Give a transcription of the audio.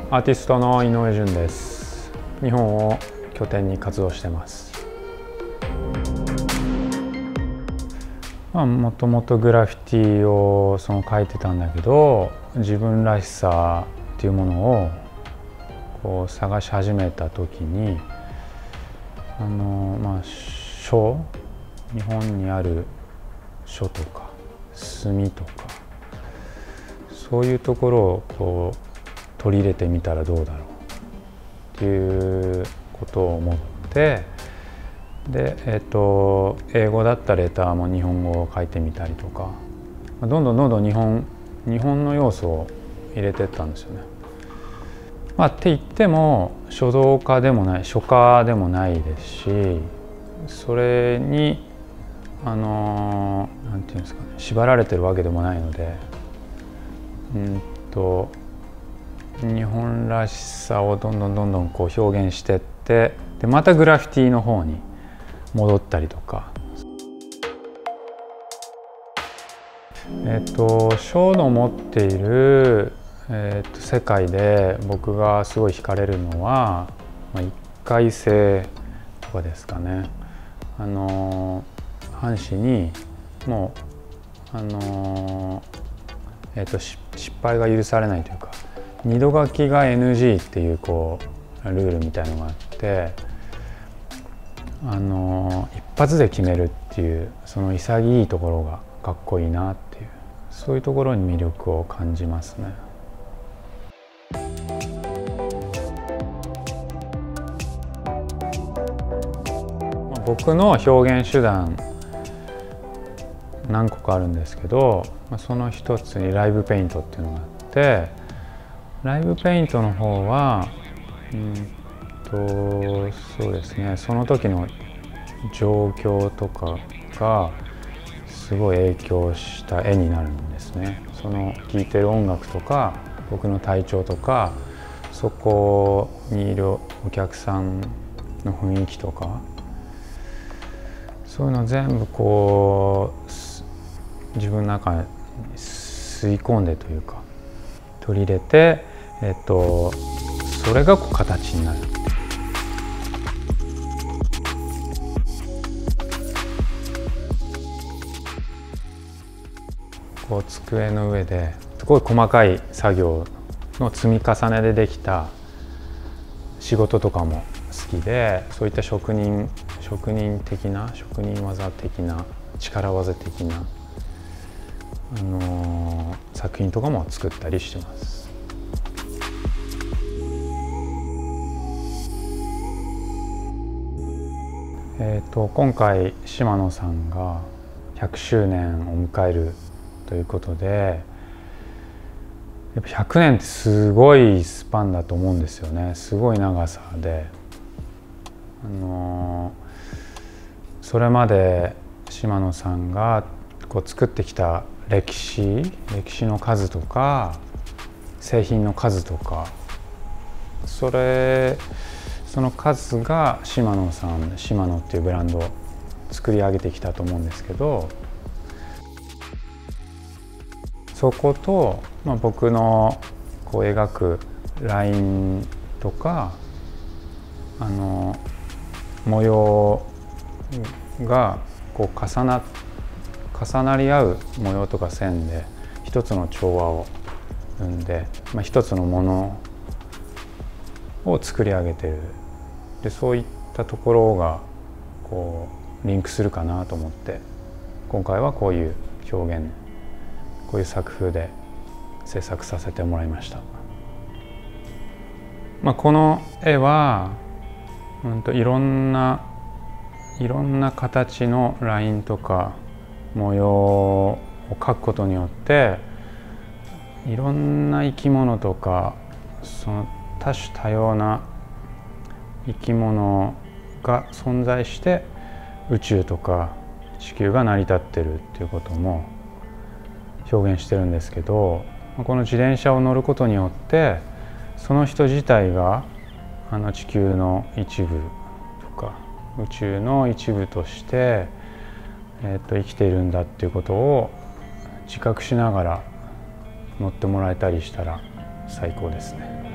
アーティストの井上順です。日本を拠点に活動してます。もともとグラフィティを描いてたんだけど、自分らしさっていうものをこう探し始めた時に書、日本にある書とか墨とかそういうところをこう取り入れてみたらどうだろうっていうことを思って、で、英語だったレターも日本語を書いてみたりとか、どんどん日本の要素を入れていったんですよね。って言っても書道家でもない書家でもないですし、それになんていうんですかね、縛られてるわけでもないので、日本らしさをどんどんこう表現してって、でまたグラフィティの方に戻ったりとか。書の持っている、世界で僕がすごい惹かれるのは、一回性とかですかね。半紙にもう失敗が許されないというか、二度書きが NG っていうルールみたいのがあって、一発で決めるっていうその潔いところがかっこいいなっていう、そういうところに魅力を感じますね。僕の表現手段何個かあるんですけど、その一つにライブペイントっていうのがあって、ライブペイントの方はそうですね、その時の状況とかがすごい影響した絵になるんですね。その聴いてる音楽とか僕の体調とか、そこにいるお客さんの雰囲気とか、そういうの全部こう自分の中に吸い込んでというか取り入れて、それが形になる。こう机の上ですごい細かい作業の積み重ねでできた仕事とかも好きで、そういった職人技的な力技的な、作品とかも作ったりしてます。今回島野さんが100周年を迎えるということで、やっぱ100年ってすごいスパンだと思うんですよね。すごい長さで、それまで島野さんがこう作ってきた歴史の数とか製品の数とか、その数が島野っていうブランドを作り上げてきたと思うんですけど、そこと、僕のこう描くラインとか模様がこう重なり合う模様とか線で一つの調和を生んで、一つのものを作り上げてる。でそういったところがこうリンクするかなと思って、今回はこういう表現、こういう作風で制作させてもらいました。この絵はいろんな形のラインとか模様を描くことによって、いろんな生き物とかその多種多様な生き物が存在して宇宙とか地球が成り立ってるっていうことも表現してるんですけど、この自転車を乗ることによってその人自体が地球の一部とか宇宙の一部として、生きているんだっていうことを自覚しながら乗ってもらえたりしたら最高ですね。